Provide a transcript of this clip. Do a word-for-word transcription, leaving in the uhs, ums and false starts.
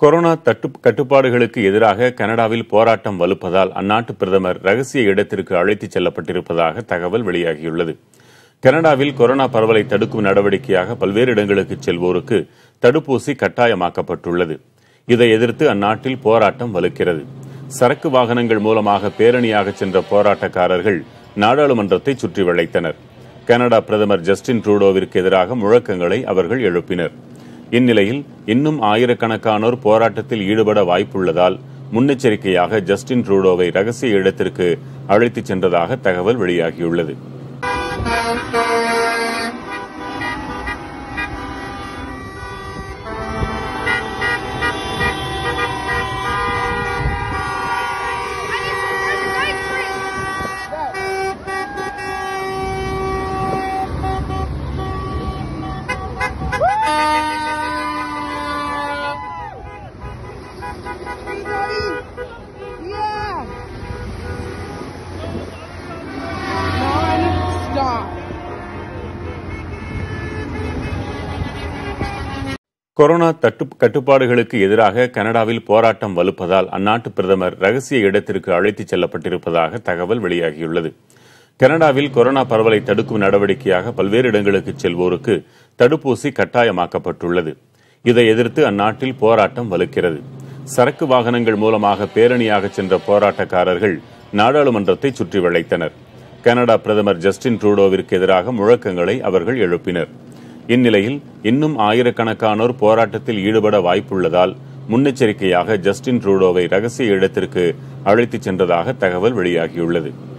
Corona தட்டு கட்டுப்பாடுகளுக்கு எதிராக கனடாவில் போராட்டம் வலுப்பதால் அந்நாட்டு பிரதமர் ரகசிய இடத்திற்கு அழைத்துச் செல்லப்பட்டிருப்பதாக தகவல் வெளியாகியுள்ளது. கனடாவில் கொரோனா பரவலை தடுக்கும் நடவடிக்கையாக பல்வேறு இடங்களுக்கு செல்வோருக்கு தடுப்பூசி கட்டாயமாக்கப்பட்டுள்ளது. இதை எதிர்த்து அந்நாட்டில் போராட்டம் வலுக்கிறது. சரக்கு வாகனங்கள் மூலமாக பேரணியாக சென்ற போராட்டக்காரர்கள் நாடாளுமன்றத்தை சுற்றி வளைத்தனர். கனடா பிரதமர் ஜஸ்டின் ட்ரூடோவிற்கு எதிராக முழக்கங்களை அவர்கள் எழுப்பினர். இந்நிலையில் இன்னும் ஆயிரக்கணக்கானோர் போராட்டத்தில் ஈடுபட வாய்ப்புள்ளதால் முன்னெச்சரிக்கையாக ஜஸ்டின் ட்ரூடோவை ரகசிய இடத்திற்கு அழைத்துச் சென்றதாக தகவல் வெளியாகியுள்ளது. கொரோனா தட்டு கட்டுப்பாடுகளுக்கு எதிராக கனடாவில் போராட்டம் வலுப்பதால் அந்நாட்டு பிரதமர் ரகசிய இடத்திற்கு அழைத்துச் செல்லப்பட்டிருப்பதாக தகவல் வெளியாகியுள்ளது. கனடாவில் கொரோனா பரவலை தடுக்கும் நடவடிக்கையாக பல்வேறு இடங்களுக்கு செல்வோருக்கு தடுப்பூசி கட்டாயமாக்கப்பட்டுள்ளது. இதை எதிர்த்து அந்நாட்டில் போராட்டம் வலுக்கிறது. சரக்கு வாகனங்கள் மூலமாக பேரணியாக சென்ற போராட்டக்காரர்கள் நாடாளுமன்றத்தை சுற்றி வளைத்தனர். கனடா பிரதமர் ஜஸ்டின் ட்ரூடோவிற்கு எதிராக முழக்கங்களை அவர்கள் எழுப்பினர். இந்நிலையில் இன்னும் ஆயிரக்கணக்கானோர் போராட்டத்தில் ஈடுபட வாய்ப்புள்ளதால் முன்னெச்சரிக்கையாக ஜஸ்டின் ட்ரூடோவை ரகசிய இடத்திற்கு அழைத்துச் சென்றதாக தகவல் வெளியாகியுள்ளது.